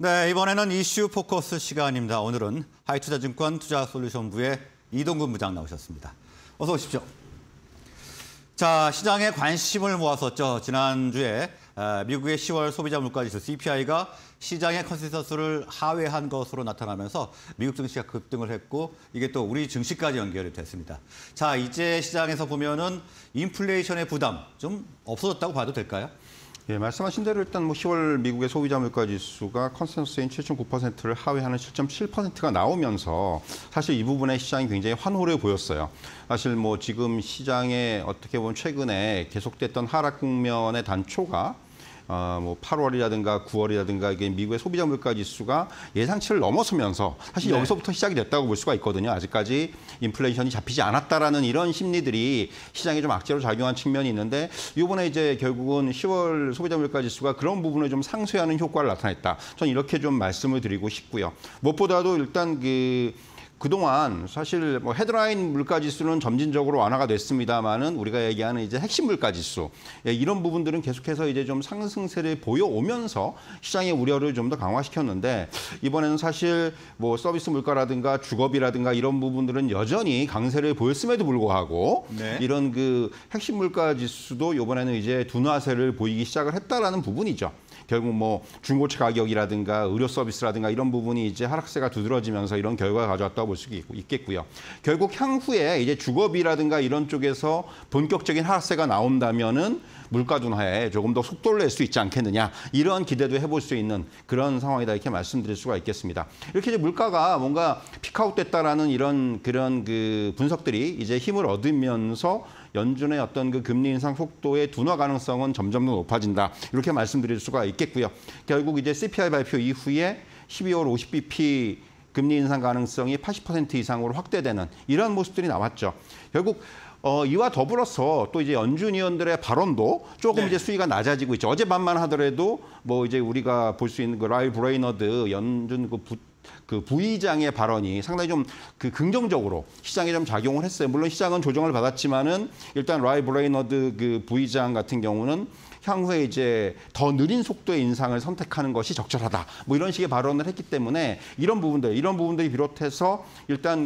네, 이번에는 이슈 포커스 시간입니다. 오늘은 하이투자증권 투자솔루션부의 이동근 부장 나오셨습니다. 어서 오십시오. 자, 시장에 관심을 모았었죠. 지난주에 미국의 10월 소비자 물가지수 CPI가 시장의 컨센서스를 하회한 것으로 나타나면서 미국 증시가 급등을 했고 이게 또 우리 증시까지 연결이 됐습니다. 자, 이제 시장에서 보면은 인플레이션의 부담 좀 없어졌다고 봐도 될까요? 예, 말씀하신 대로 일단 10월 미국의 소비자 물가 지수가 컨센서스인 7.9%를 하회하는 7.7%가 나오면서 사실 이 부분에 시장이 굉장히 환호를 보였어요. 사실 지금 시장에 어떻게 보면 최근에 계속됐던 하락 국면의 단초가 8월이라든가 9월이라든가 이게 미국의 소비자 물가 지수가 예상치를 넘어서면서 사실 여기서부터 시작이 됐다고 볼 수가 있거든요. 아직까지 인플레이션이 잡히지 않았다라는 이런 심리들이 시장에 좀 악재로 작용한 측면이 있는데 이번에 이제 결국은 10월 소비자 물가 지수가 그런 부분을 좀 상쇄하는 효과를 나타냈다. 저는 이렇게 좀 말씀을 드리고 싶고요. 무엇보다도 일단 그동안 사실 헤드라인 물가지수는 점진적으로 완화가 됐습니다만은 우리가 얘기하는 이제 핵심 물가지수 이런 부분들은 계속해서 이제 좀 상승세를 보여오면서 시장의 우려를 좀 더 강화시켰는데 이번에는 사실 서비스 물가라든가 주거비라든가 이런 부분들은 여전히 강세를 보였음에도 불구하고 이런 핵심 물가지수도 이번에는 이제 둔화세를 보이기 시작을 했다라는 부분이죠. 결국 중고차 가격이라든가 의료 서비스라든가 이런 부분이 이제 하락세가 두드러지면서 이런 결과가 가져왔다고 볼 수 있겠고요. 결국 향후에 이제 주거비라든가 이런 쪽에서 본격적인 하락세가 나온다면은 물가 둔화에 조금 더 속도를 낼 수 있지 않겠느냐 이런 기대도 해볼 수 있는 그런 상황이다 이렇게 말씀드릴 수가 있겠습니다. 이렇게 이제 물가가 뭔가 피크아웃됐다라는 그런 분석들이 이제 힘을 얻으면서 연준의 어떤 금리 인상 속도의 둔화 가능성은 점점 더 높아진다. 이렇게 말씀드릴 수가 있겠고요. 결국 이제 CPI 발표 이후에 12월 50bp 금리 인상 가능성이 80% 이상으로 확대되는 이런 모습들이 나왔죠. 결국 이와 더불어서 또 이제 연준 위원들의 발언도 조금 이제 수위가 낮아지고 있죠. 어젯밤만 하더라도 이제 우리가 볼 수 있는 라이 브레이너드 연준 부의장의 발언이 상당히 좀 긍정적으로 시장에 좀 작용을 했어요. 물론 시장은 조정을 받았지만은 일단 라이 브레이너드 부의장 같은 경우는 향후에 이제 더 느린 속도의 인상을 선택하는 것이 적절하다. 이런 식의 발언을 했기 때문에 이런 부분들이 비롯해서 일단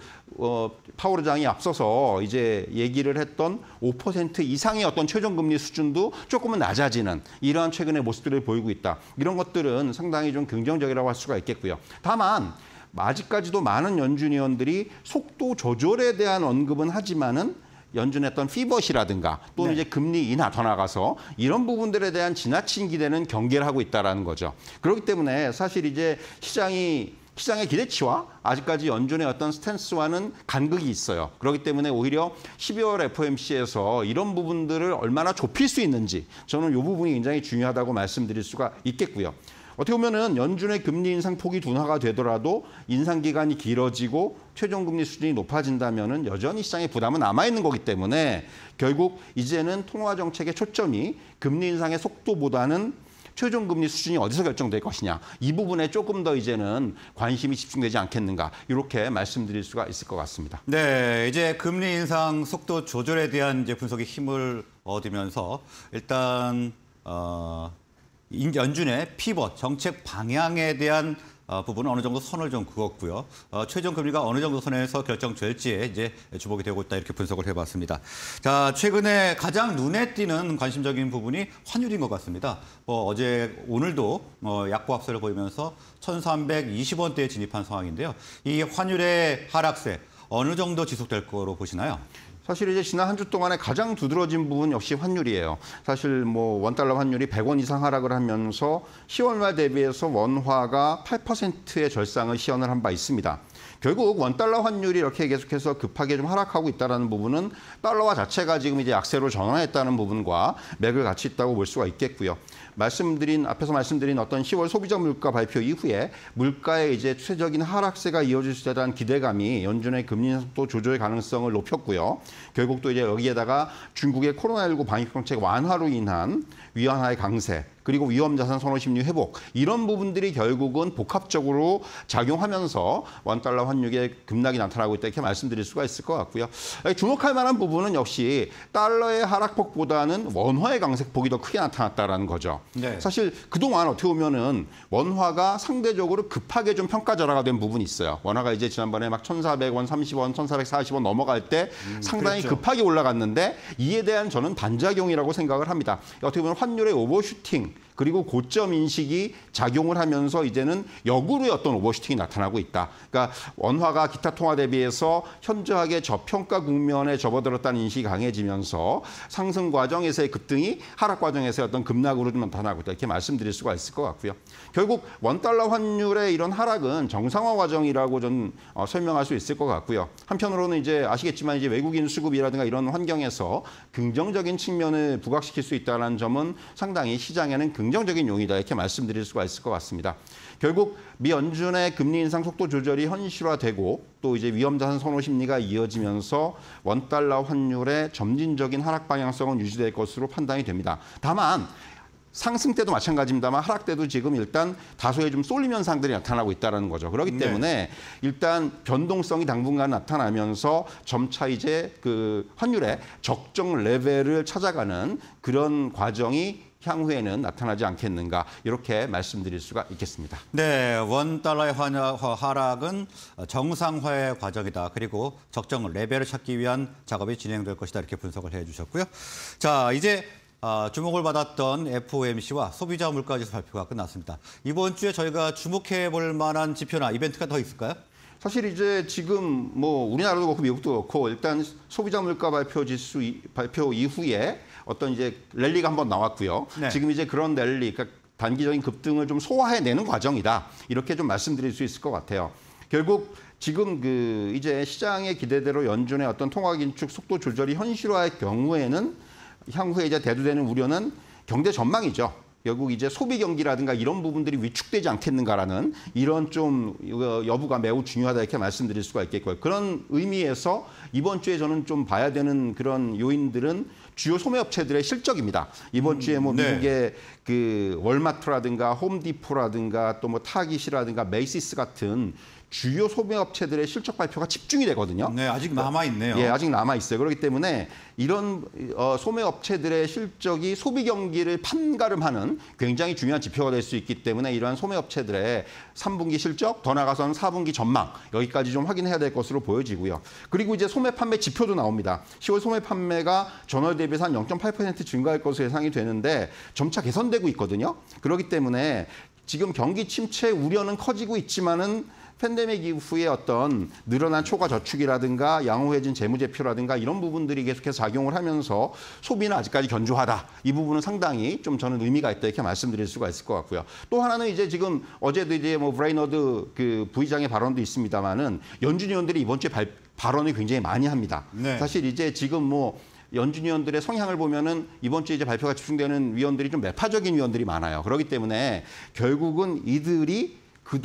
파월 의장이 앞서서 이제 얘기를 했던 5% 이상의 어떤 최종 금리 수준도 조금은 낮아지는 이러한 최근의 모습들을 보이고 있다. 이런 것들은 상당히 좀 긍정적이라고 할 수가 있겠고요. 다만 아직까지도 많은 연준 위원들이 속도 조절에 대한 언급은 하지만은 연준의 어떤 피벗이라든가 또는 이제 금리 인하 더 나가서 이런 부분들에 대한 지나친 기대는 경계를 하고 있다라는 거죠. 그렇기 때문에 사실 이제 시장의 기대치와 아직까지 연준의 어떤 스탠스와는 간극이 있어요. 그렇기 때문에 오히려 12월 FOMC에서 이런 부분들을 얼마나 좁힐 수 있는지 저는 이 부분이 굉장히 중요하다고 말씀드릴 수가 있겠고요. 어떻게 보면은 연준의 금리 인상 폭이 둔화가 되더라도 인상 기간이 길어지고 최종 금리 수준이 높아진다면은 여전히 시장의 부담은 남아 있는 거기 때문에 결국 이제는 통화 정책의 초점이 금리 인상의 속도보다는 최종 금리 수준이 어디서 결정될 것이냐 이 부분에 조금 더 이제는 관심이 집중되지 않겠는가 이렇게 말씀드릴 수가 있을 것 같습니다. 네, 이제 금리 인상 속도 조절에 대한 이제 분석이 힘을 얻으면서 일단 연준의 피벗 정책 방향에 대한 부분은 어느 정도 선을 좀 그었고요. 최종 금리가 어느 정도 선에서 결정될지에 이제 주목이 되고 있다 이렇게 분석을 해봤습니다. 자, 최근에 가장 눈에 띄는 관심적인 부분이 환율인 것 같습니다. 오늘도 약보 합세를 보이면서 1,320원대에 진입한 상황인데요. 이 환율의 하락세 어느 정도 지속될 거로 보시나요? 사실 이제 지난 한 주 동안에 가장 두드러진 부분 역시 환율이에요. 사실 원달러 환율이 100원 이상 하락을 하면서 10월 말 대비해서 원화가 8%의 절상을 시현을 한 바 있습니다. 결국 원달러 환율이 이렇게 계속해서 급하게 좀 하락하고 있다는 부분은 달러화 자체가 지금 이제 약세로 전환했다는 부분과 맥을 같이 있다고 볼 수가 있겠고요. 앞에서 말씀드린 어떤 10월 소비자 물가 발표 이후에 물가의 이제 추세적인 하락세가 이어질 수 있다는 기대감이 연준의 금리 속도 조절 가능성을 높였고요. 결국 또 이제 여기에다가 중국의 코로나19 방역 정책 완화로 인한 위안화의 강세, 그리고 위험자산 선호심리 회복 이런 부분들이 결국은 복합적으로 작용하면서 원달러 환율의 급락이 나타나고 있다 이렇게 말씀드릴 수가 있을 것 같고요. 주목할 만한 부분은 역시 달러의 하락폭보다는 원화의 강세폭이 더 크게 나타났다라는 거죠. 네. 사실 그동안 어떻게 보면은 원화가 상대적으로 급하게 좀 평가절하가 된 부분이 있어요. 원화가 이제 지난번에 막 1,400원, 30원, 1,440원 넘어갈 때 상당히 그랬죠. 급하게 올라갔는데 이에 대한 저는 반작용이라고 생각을 합니다. 어떻게 보면 환율의 오버슈팅 그리고 고점 인식이 작용을 하면서 이제는 역으로의 어떤 오버슈팅이 나타나고 있다. 그러니까 원화가 기타 통화 대비해서 현저하게 저평가 국면에 접어들었다는 인식이 강해지면서 상승 과정에서의 급등이 하락 과정에서의 어떤 급락으로 좀 나타나고 있다. 이렇게 말씀드릴 수가 있을 것 같고요. 결국 원달러 환율의 이런 하락은 정상화 과정이라고 좀 설명할 수 있을 것 같고요. 한편으로는 이제 아시겠지만 이제 외국인 수급이라든가 이런 환경에서 긍정적인 측면을 부각시킬 수 있다는 점은 상당히 시장에는 긍정적인 요인이다 이렇게 말씀드릴 수가 있을 것 같습니다. 결국 미 연준의 금리 인상 속도 조절이 현실화되고 또 이제 위험자산 선호 심리가 이어지면서 원달러 환율의 점진적인 하락 방향성은 유지될 것으로 판단이 됩니다. 다만 상승 때도 마찬가지입니다만 하락 때도 지금 일단 다소의 좀 쏠림 현상들이 나타나고 있다는 거죠. 그렇기 때문에 일단 변동성이 당분간 나타나면서 점차 이제 그 환율의 적정 레벨을 찾아가는 그런 과정이 향후에는 나타나지 않겠는가 이렇게 말씀드릴 수가 있겠습니다. 네, 원 달러의 하락은 정상화의 과정이다. 그리고 적정 레벨을 찾기 위한 작업이 진행될 것이다. 이렇게 분석을 해주셨고요. 자, 이제 주목을 받았던 FOMC와 소비자 물가지수 발표가 끝났습니다. 이번 주에 저희가 주목해 볼 만한 지표나 이벤트가 더 있을까요? 사실 이제 지금 뭐 우리나라도 그렇고 미국도 그렇고 일단 소비자 물가 발표 이후에 어떤 이제 랠리가 한번 나왔고요. 네. 지금 이제 그런 랠리, 그러니까 단기적인 급등을 좀 소화해내는 과정이다. 이렇게 좀 말씀드릴 수 있을 것 같아요. 결국 지금 그 이제 시장의 기대대로 연준의 어떤 통화 긴축 속도 조절이 현실화의 경우에는 향후에 이제 대두되는 우려는 경제 전망이죠. 결국 이제 소비 경기라든가 이런 부분들이 위축되지 않겠는가라는 이런 좀 여부가 매우 중요하다 이렇게 말씀드릴 수가 있겠고요. 그런 의미에서 이번 주에 저는 좀 봐야 되는 그런 요인들은 주요 소매업체들의 실적입니다. 이번 주에 뭐 네. 미국의 그 월마트라든가 홈디포라든가 또 뭐 타깃이라든가 메이시스 같은 주요 소매업체들의 실적 발표가 집중이 되거든요. 네, 아직 남아있네요. 예, 아직 남아있어요. 그렇기 때문에 이런 소매업체들의 실적이 소비 경기를 판가름하는 굉장히 중요한 지표가 될 수 있기 때문에 이러한 소매업체들의 3분기 실적, 더 나아가서는 4분기 전망 여기까지 좀 확인해야 될 것으로 보여지고요. 그리고 이제 소매 판매 지표도 나옵니다. 10월 소매 판매가 전월 대비해서 한 0.8% 증가할 것으로 예상이 되는데 점차 개선되고 있거든요. 그렇기 때문에 지금 경기 침체 우려는 커지고 있지만은 팬데믹 이후에 어떤 늘어난 초과 저축이라든가 양호해진 재무제표라든가 이런 부분들이 계속해서 작용을 하면서 소비는 아직까지 견조하다. 이 부분은 상당히 좀 저는 의미가 있다 이렇게 말씀드릴 수가 있을 것 같고요. 또 하나는 이제 지금 어제도 이제 뭐 브레이너드 그 부의장의 발언도 있습니다만은 연준 의원들이 이번 주에 발언을 굉장히 많이 합니다. 네. 사실 이제 지금 뭐 연준 위원들의 성향을 보면은 이번 주에 이제 발표가 집중되는 위원들이 좀 매파적인 위원들이 많아요. 그렇기 때문에 결국은 이들이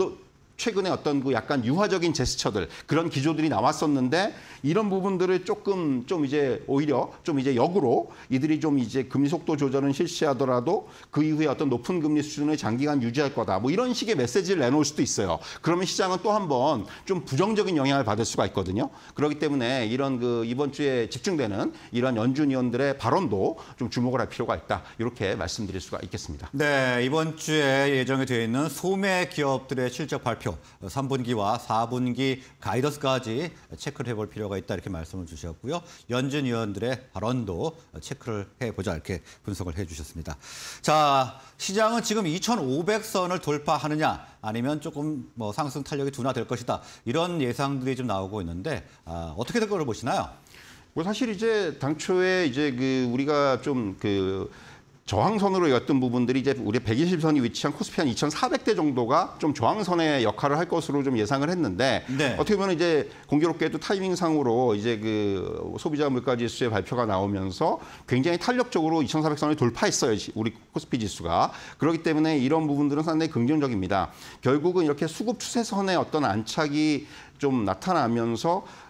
최근에 어떤 그 약간 유화적인 제스처들 그런 기조들이 나왔었는데 이런 부분들을 조금 좀 이제 오히려 좀 이제 역으로 이들이 좀 이제 금리 속도 조절은 실시하더라도 그 이후에 어떤 높은 금리 수준을 장기간 유지할 거다. 뭐 이런 식의 메시지를 내놓을 수도 있어요. 그러면 시장은 또 한 번 좀 부정적인 영향을 받을 수가 있거든요. 그렇기 때문에 이런 그 이번 주에 집중되는 이런 연준 위원들의 발언도 좀 주목을 할 필요가 있다. 이렇게 말씀드릴 수가 있겠습니다. 네, 이번 주에 예정이 되어 있는 소매 기업들의 실적 발표, 3분기와 4분기 가이던스까지 체크를 해볼 필요가 있다 이렇게 말씀을 주셨고요. 연준 위원들의 발언도 체크를 해보자 이렇게 분석을 해주셨습니다. 자, 시장은 지금 2,500선을 돌파하느냐 아니면 조금 뭐 상승 탄력이 둔화될 것이다 이런 예상들이 좀 나오고 있는데 어떻게 될 거로 보시나요? 뭐 사실 이제 당초에 이제 그 우리가 좀 그 저항선으로 였던 부분들이 이제 우리 120선이 위치한 코스피 한 2,400대 정도가 좀 저항선의 역할을 할 것으로 좀 예상을 했는데 네. 어떻게 보면 이제 공교롭게도 타이밍상으로 이제 그 소비자 물가 지수의 발표가 나오면서 굉장히 탄력적으로 2,400선을 돌파했어요. 우리 코스피 지수가. 그렇기 때문에 이런 부분들은 상당히 긍정적입니다. 결국은 이렇게 수급 추세선의 어떤 안착이 좀 나타나면서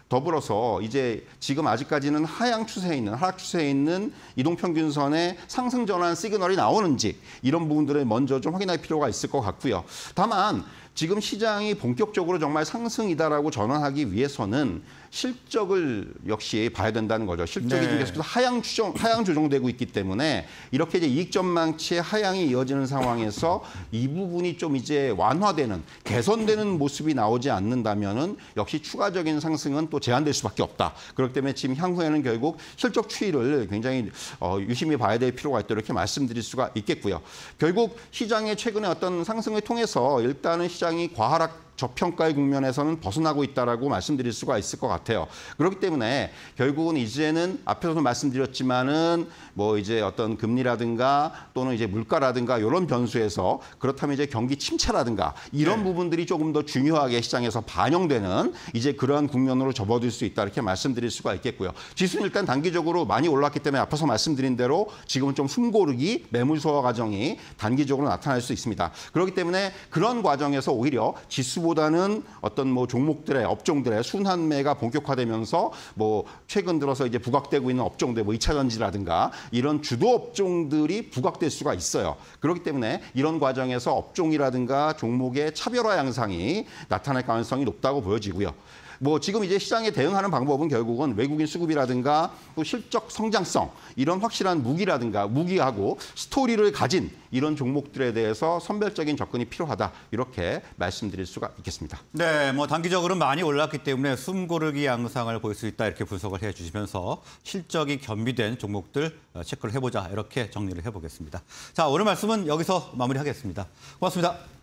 더불어서 이제 지금 아직까지는 하락 추세에 있는 이동평균선의 상승 전환 시그널이 나오는지 이런 부분들을 먼저 좀 확인할 필요가 있을 것 같고요. 다만 지금 시장이 본격적으로 정말 상승이다라고 전환하기 위해서는 실적을 역시 봐야 된다는 거죠. 실적이 네. 계속해서 하향 조정되고 있기 때문에 이렇게 이제 이익 전망치의 하향이 이어지는 상황에서 이 부분이 좀 이제 완화되는 개선되는 모습이 나오지 않는다면은 역시 추가적인 상승은 또 제한될 수밖에 없다. 그렇기 때문에 지금 향후에는 결국 실적 추이를 굉장히 유심히 봐야 될 필요가 있다 이렇게 말씀드릴 수가 있겠고요. 결국 시장의 최근에 어떤 상승을 통해서 일단은 시장이 과하락 저평가의 국면에서는 벗어나고 있다라고 말씀드릴 수가 있을 것 같아요. 그렇기 때문에 결국은 이제는 앞에서도 말씀드렸지만은 뭐 이제 어떤 금리라든가 또는 이제 물가라든가 이런 변수에서 그렇다면 이제 경기 침체라든가 이런 부분들이 조금 더 중요하게 시장에서 반영되는 이제 그러한 국면으로 접어들 수 있다 이렇게 말씀드릴 수가 있겠고요. 지수는 일단 단기적으로 많이 올랐기 때문에 앞에서 말씀드린 대로 지금은 좀 숨고르기 매물 소화 과정이 단기적으로 나타날 수 있습니다. 그렇기 때문에 그런 과정에서 오히려 지수보다는 어떤 뭐 종목들의 업종들의 순환매가 본격화되면서 뭐 최근 들어서 이제 부각되고 있는 업종들 뭐 2차 전지라든가 이런 주도 업종들이 부각될 수가 있어요. 그렇기 때문에 이런 과정에서 업종이라든가 종목의 차별화 양상이 나타날 가능성이 높다고 보여지고요. 뭐 지금 이제 시장에 대응하는 방법은 결국은 외국인 수급이라든가 또 실적 성장성 이런 확실한 무기하고 스토리를 가진 이런 종목들에 대해서 선별적인 접근이 필요하다 이렇게 말씀드릴 수가 있겠습니다. 네, 뭐 단기적으로는 많이 올랐기 때문에 숨고르기 양상을 볼 수 있다 이렇게 분석을 해주시면서 실적이 겸비된 종목들 체크를 해보자 이렇게 정리를 해보겠습니다. 자, 오늘 말씀은 여기서 마무리하겠습니다. 고맙습니다.